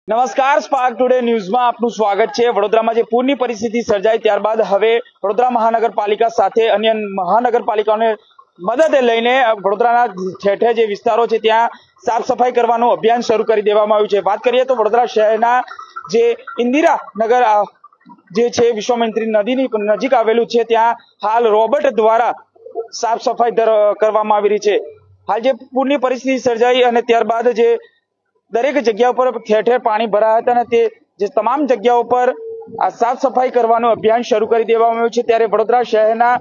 નમસ્કાર, spark today ન્યૂઝમાં આપનું સ્વાગત છે। વડોદરામાં જે પૂરની પરિસ્થિતિ સર્જાઈ ત્યારબાદ હવે વડોદરા મહાનગરપાલિકા સાથે અન્ય મહાનગરપાલિકાઓને મદદ લઈને વડોદરાના ઠેર ઠેર જે વિસ્તારો છે ત્યાં સાફ સફાઈ કરવાનું અભિયાન શરૂ કરી દેવામાં આવ્યું છે। વાત કરીએ તો વડોદરા શહેરના જે ઇન્દિરા નગર જે છે વિશ્વામિત્રી નદીની નજીક આવેલું છે ત્યાં હાલ રોબોટ દ્વારા સાફ સફાઈ કરવામાં આવી રહી છે। હાલ જે પૂરની પરિસ્થિતિ સર્જાઈ અને ત્યારબાદ જે દરેક જગ્યા પર ઠેર ઠેર પાણી ભરાયા હતા અને તે જે તમામ જગ્યાઓ પર આ સાફ સફાઈ કરવાનું અભિયાન શરૂ કરી દેવામાં આવ્યું છે। ત્યારે વડોદરા શહેરના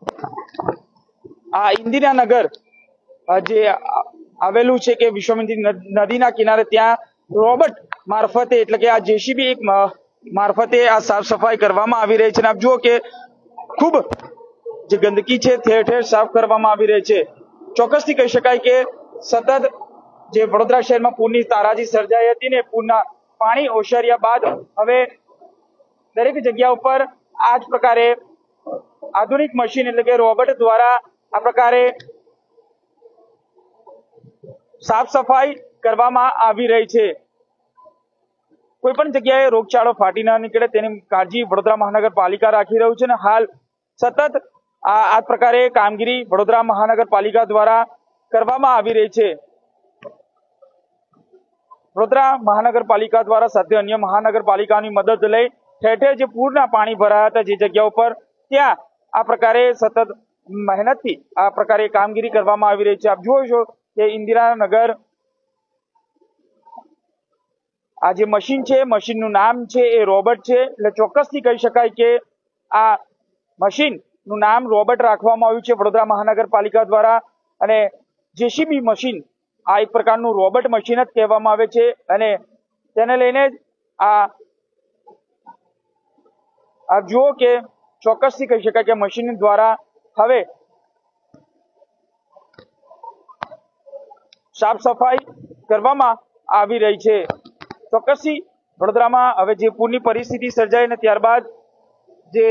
આ ઇન્દિરાનગર જે આવેલું છે કે વિશ્વામિત્રી નદીના કિનારે ત્યાં રોબોટ મારફતે એટલે કે આ જેસીબી એક મારફતે આ સાફ સફાઈ કરવામાં આવી રહી છે અને આપ જુઓ કે ખૂબ જે ગંદકી છે ઠેર ઠેર સાફ કરવામાં આવી રહી છે। ચોક્કસથી કહી શકાય કે સતત જે વડોદરા શહેરમાં પૂરની તારાજી સર્જાઈ હતી ને પૂરના પાણી ઓસર્યા બાદ હવે દરેક જગ્યા ઉપર આ જ પ્રકારે આધુનિક મશીન એટલે કે રોબોટ દ્વારા આ પ્રકારે સાફ સફાઈ કરવામાં આવી રહી છે। કોઈ પણ જગ્યાએ રોગચાળો ફાટી ન નીકળે તેની કાળજી વડોદરા મહાનગરપાલિકા રાખી રહ્યું છે અને હાલ સતત આ પ્રકારે કામગીરી વડોદરા મહાનગરપાલિકા દ્વારા કરવામાં આવી રહી છે। વડોદરા મહાનગરપાલિકા દ્વારા સાથે અન્ય મહાનગરપાલિકાઓની મદદ લઈ ઠેર ઠેર જે પૂરના પાણી ભરાયા હતા જે જગ્યા ઉપર ત્યાં આ પ્રકારે સતત મહેનતથી આ પ્રકારે કામગીરી કરવામાં આવી રહી છે। આપ જુઓ છો કે ઇન્દિરાનગર આ જે મશીન છે મશીનનું નામ છે એ રોબોટ છે એટલે ચોક્કસથી કહી શકાય કે આ મશીનનું નામ રોબોટ રાખવામાં આવ્યું છે વડોદરા મહાનગરપાલિકા દ્વારા અને જેસીબી મશીન આ એક પ્રકારનું રોબોટ મશીન જ કહેવામાં આવે છે અને તેને લઈને જ આપ જુઓ કે ચોક્કસથી કહી શકાય કે મશીન દ્વારા હવે સાફ સફાઈ કરવામાં આવી રહી છે। ચોક્કસથી વડોદરામાં હવે જે પૂરની પરિસ્થિતિ સર્જાઈ અને ત્યારબાદ જે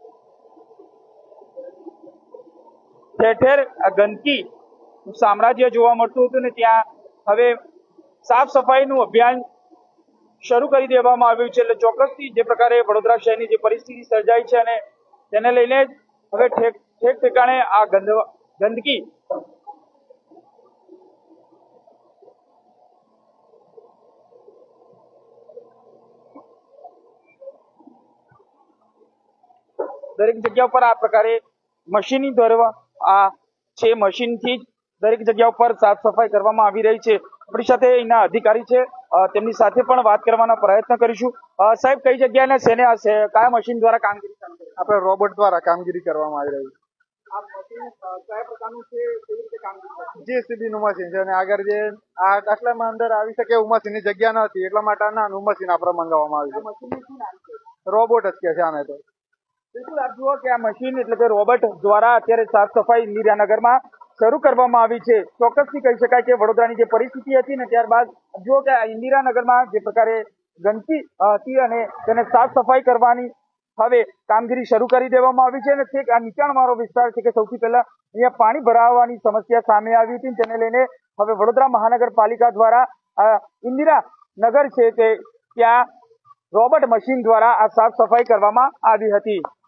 ઠેર ઠેર ગંદકી સામ્રાજ્ય જોવા મળતું હતું ને ત્યાં હવે સાફ સફાઈનું અભિયાન શરૂ કરી દેવામાં આવ્યું છે। એટલે ચોક્કસથી જે પ્રકારે વડોદરા શહેરની જે પરિસ્થિતિ સર્જાઈ છે અને તેને લઈને જ હવે ઠેક ઠેકાણે આ ગંદકી દરેક જગ્યા ઉપર આ પ્રકારે મશીનની દ્વારા આ છે મશીનથી જ દરેક જગ્યા ઉપર સાફ સફાઈ કરવામાં આવી રહી છે। આપણી સાથે અહીંના અધિકારી છે તેમની સાથે પણ વાત કરવાના પ્રયત્ન કરીશું। સાહેબ, કઈ જગ્યાને શેને કયા મશીન દ્વારા કામગીરી ચાલુ છે? આપણે રોબોટ દ્વારા કામગીરી કરવામાં આવી રહી છે। આ મશીન કયા પ્રકારનું છે, કેવી રીતે કામગીરી કરે છે? જેસીબી નું મશીન છે અને આગળ જે આ આટલામાં અંદર આવી શકે એવું મશીનની જગ્યા નથી એટલા માટે નાનું મશીન આપણે મંગાવવામાં આવ્યું છે। મશીનનું શું નામ છે? રોબોટ જ કે છે આને તો। બિલકુલ, આપ જુઓ કે આ મશીન એટલે કે રોબોટ દ્વારા અત્યારે સાફ સફાઈ ઇન્દિરાનગરમાં શરૂ કરવામાં આવી છે। ચોક્કસથી કહી શકાય કે વડોદરાની જે પરિસ્થિતિ હતી ને ત્યારબાદ જુઓ કે ઇન્દિરાનગરમાં જે પ્રકારે ગંદકી હતી અને તેને સાફ સફાઈ કરવાની હવે કામગીરી શરૂ કરી દેવામાં આવી છે અને છેક આ નીચાણવાળો વિસ્તાર છે કે સૌથી પહેલા અહીંયા પાણી ભરાવાની સમસ્યા સામે આવી હતી તેને લઈને હવે વડોદરા મહાનગરપાલિકા દ્વારા ઇન્દિરાનગર છે તે ત્યાં રોબોટ મશીન દ્વારા આ સાફ સફાઈ કરવામાં આવી હતી।